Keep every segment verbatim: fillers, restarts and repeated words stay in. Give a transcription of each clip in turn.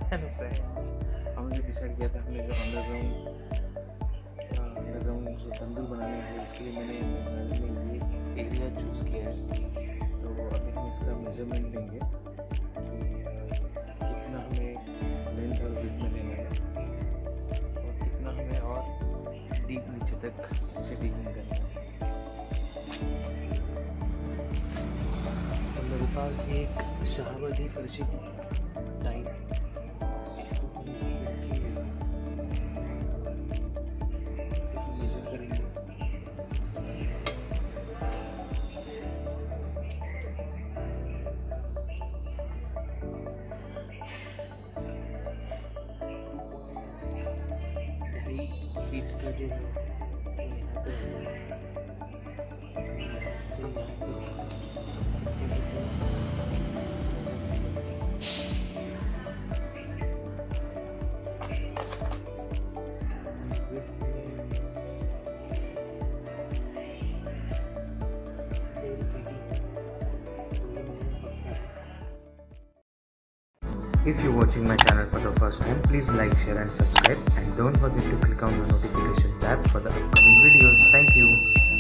Hello friends, हमने decide किया था हमने जो अंडरग्राउंड अंडरग्राउंड जो तंदूर बनाने है उसके लिए मैंने ये एरिया चूज़ किया है। तो अभी हम इसका मेजरमेंट लेंगे कि कितना हमें लेंथ और विड्थ में लेना है और कितना हमें और डीप नीचे तक इसे डिगिंग करना है। तो मेरे पास ये एक शाहबादी फर्शी थी टाइम, इसको मेजर करेंगे। ढाई फीट का जो है यहाँ पे से यहाँ पे If you're watching my channel for the first time, please like, share and subscribe, and don't forget to click on the notification tab for the upcoming videos. Thank you.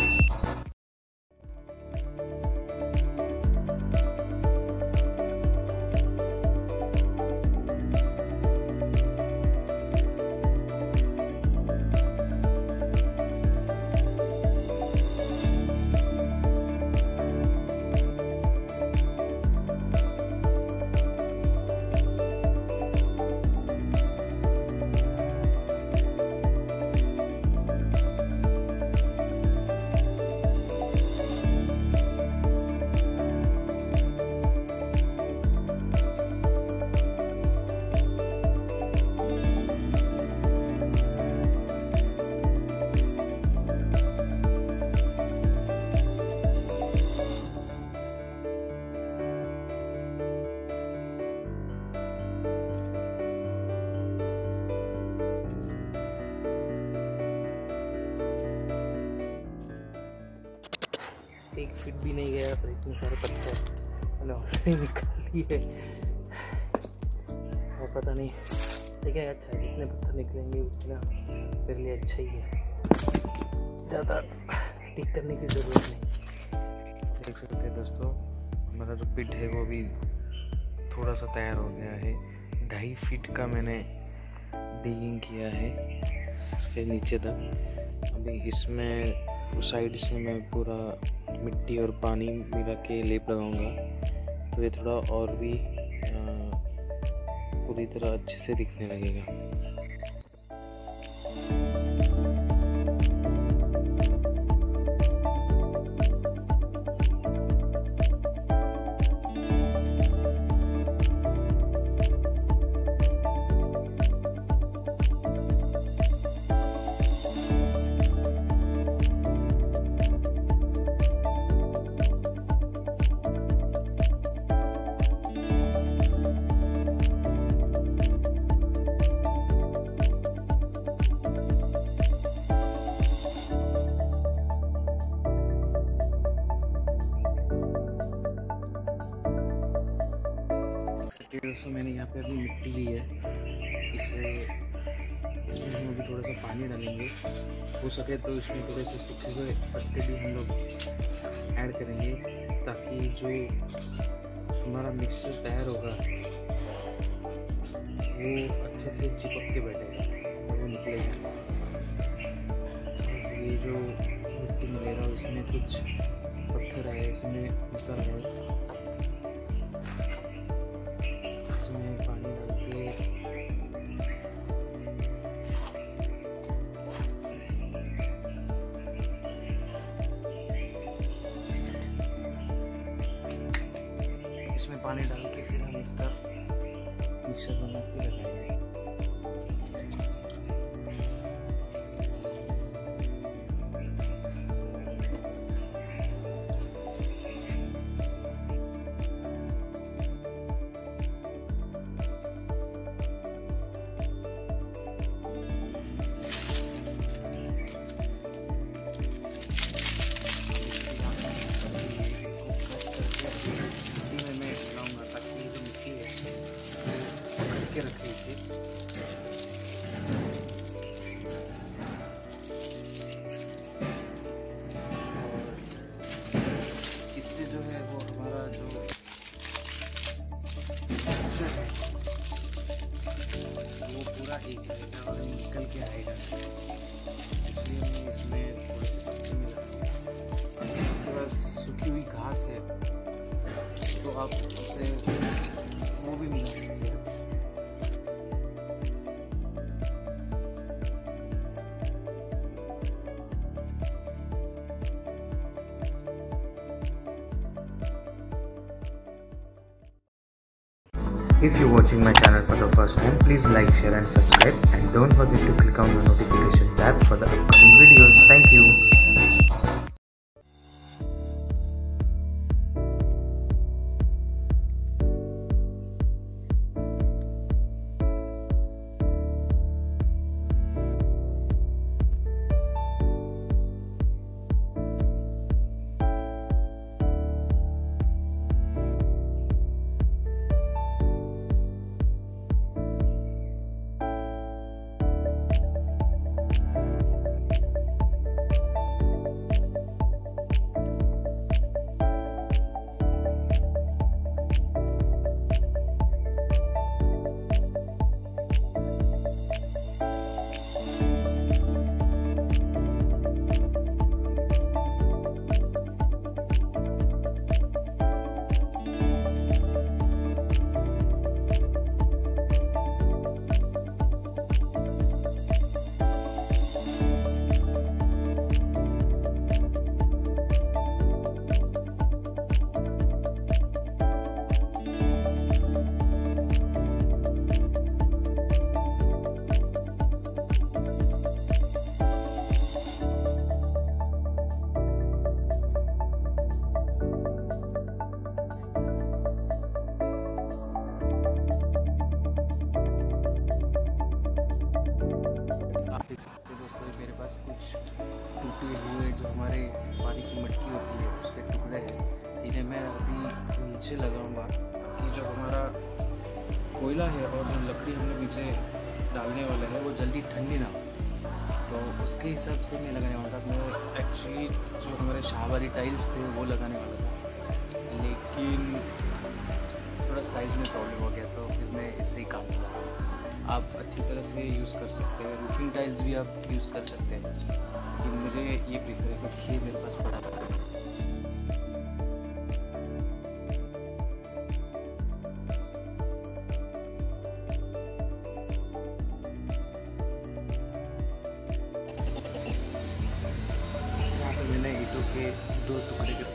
एक फीट भी नहीं गया पर इतने सारे पत्थर मैंने ऑलरेडी निकाल लिए और पता नहीं लेकिन अच्छा है, जितने पत्थर निकलेंगे उतना मेरे लिए अच्छा ही है, ज़्यादा ठीक करने की ज़रूरत नहीं। देख सकते हैं दोस्तों, हमारा जो पिट है वो भी थोड़ा सा तैयार हो गया है। ढाई फीट का मैंने डिगिंग किया है फिर नीचे तक। अभी इसमें उस साइड से मैं पूरा मिट्टी और पानी मिला के लेप लगाऊंगा तो ये थोड़ा और भी पूरी तरह अच्छे से दिखने लगेगा। दोस्तों मैंने यहाँ पे अभी मिट्टी ली है, इससे इसमें हम अभी थोड़ा सा पानी डालेंगे, हो सके तो इसमें थोड़े से सूखे हुए पत्ते भी हम लोग ऐड करेंगे ताकि जो हमारा मिक्सचर तैयार होगा वो अच्छे से चिपक के बैठेगा, वो निकलेगा। ये जो मिट्टी मिल रहा है उसमें कुछ पत्थर आए, इसमें उतर गए, पानी डाल के इसमें पानी डाल के फिर हम इसका मिक्सर बना के लगाएंगे। के रखिए। निकल के आएगा, इसलिए मैं इसमें थोड़े से पत्ते मिला रहा हूँ। आपके पास सूखी हुई घास है तो आप उसे वो भी मिला सकते हैं। If you're watching my channel for the first time, please like, share and subscribe, and don't forget to click on the notification tab for the upcoming videos. Thank you. टूटे हुए जो हमारे पानी की मटकी होती है उसके टुकड़े हैं, इन्हें मैं अभी नीचे लगाऊंगा कि जो हमारा कोयला है और जो लकड़ी हमने नीचे डालने वाला है वो जल्दी ठंडी ना हो। तो उसके हिसाब से मैं लगाने वाला था। मैं एक्चुअली जो हमारे शाहबारी टाइल्स थे वो लगाने वाला था, लेकिन थोड़ा साइज़ में प्रॉब्लम हो गया तो फिर मैं इससे ही काम किया। आप अच्छी तरह से यूज़ कर सकते हैं, रूफिंग टाइल्स भी आप यूज़ कर सकते हैं, लेकिन मुझे ये प्रीफर है क्योंकि ये मेरे पास पड़ा था। यहाँ पे मैंने ईंटों के दो टुकड़े के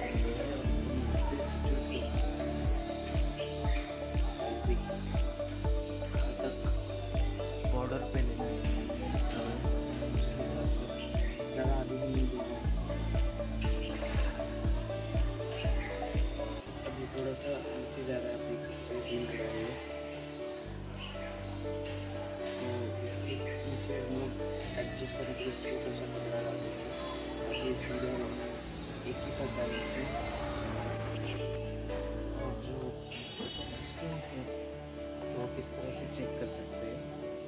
बॉर्डर पे लेना है, उसके हिसाब से ज़्यादा आगे नहीं देना। अभी थोड़ा सा नीचे ज़्यादा आप देख सकते हैं हिल रहा है, तो इसके नीचे हम लोग एडजस्ट करने के लिए छोटा सा कचरा डालते हैं ताकि सीधे हम एक ही साथ डालें इसमें। और जो डिस्टेंस है वो आप इस तरह से चेक कर सकते हैं,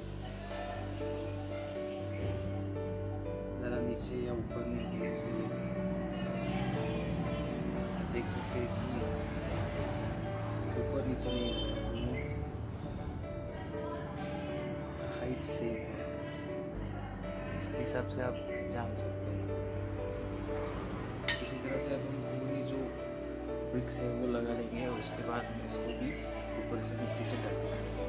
ज़्यादा नीचे या ऊपर नहीं है, इसलिए देख सकते हैं कि ऊपर नीचे नहीं, हाइट से इसके हिसाब से आप जान सकते हैं। इसी तरह से अब हम पूरी जो ब्रिक्स है वो लगा लेंगे और उसके बाद हम इसको भी ऊपर से मिट्टी से ढक देंगे।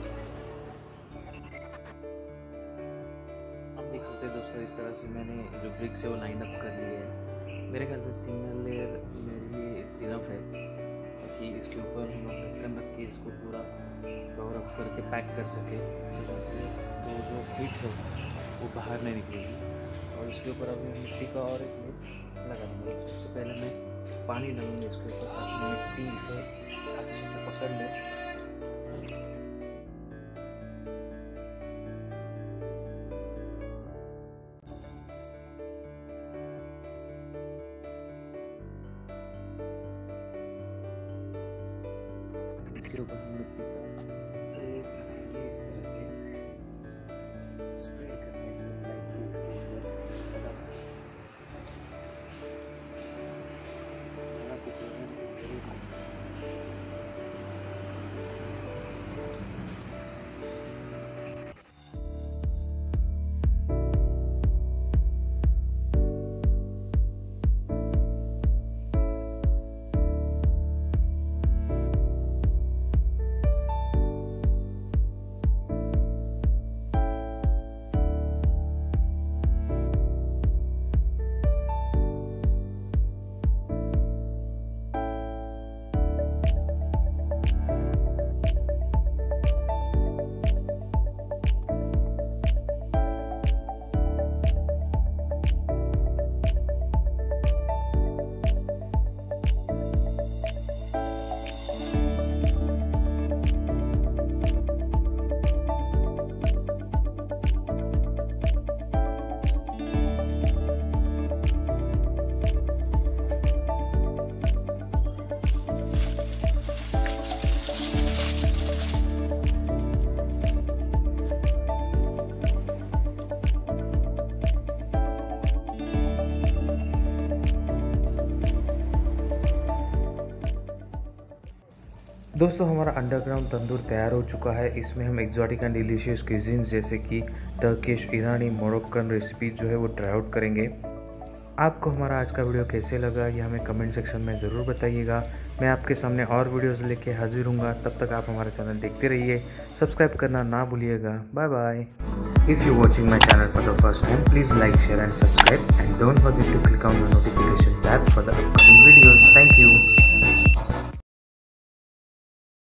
देख सकते हैं दोस्तों, इस तरह से मैंने जो ब्रिक्स है वो लाइन अप कर लिए है। मेरे ख्याल से सिंगल लेयर मेरे लिए इनफ है, क्योंकि इसके ऊपर हम लोग ढक्कन रख के इसको पूरा कवर अप करके पैक कर सके, तो जो हीट है वो बाहर नहीं निकलेगी। और इसके ऊपर अभी मिट्टी का और एक लेयर लगा दूँगा। सबसे पहले मैं पानी डालूँगा इसके ऊपर ताकि मिट्टी इसे अच्छे से पकड़ ले। इसके ऊपर हम मिट्टी का एक लगाएंगे, इस तरह से स्प्रेड करने से लाइटली इसके ऊपर कुछ जरूर दोस्तों हमारा अंडरग्राउंड तंदूर तैयार हो चुका है। इसमें हम एक्जॉटिक एंड डिलीशियस क्यूजीन्स जैसे कि टर्किश, ईरानी, मोरक्कन रेसिपी जो है वो ट्राई आउट करेंगे। आपको हमारा आज का वीडियो कैसे लगा ये हमें कमेंट सेक्शन में ज़रूर बताइएगा। मैं आपके सामने और वीडियोस लेके हाजिर हूँगा। तब तक आप हमारा चैनल देखते रहिए, सब्सक्राइब करना ना भूलिएगा। Bye bye. If you're watching my channel for the first time, please like, share and subscribe, and don't forget to click on the notification tab for the upcoming videos. Thank you.